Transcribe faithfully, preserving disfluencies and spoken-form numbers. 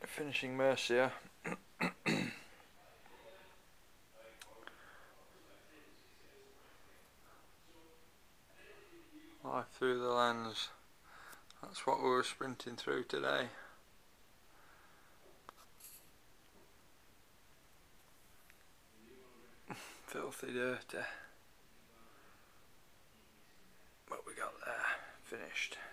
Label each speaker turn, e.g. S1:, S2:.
S1: finishing Murcia. Life through the lens. That's what we were sprinting through today. Filthy dirty. But we got there, finished.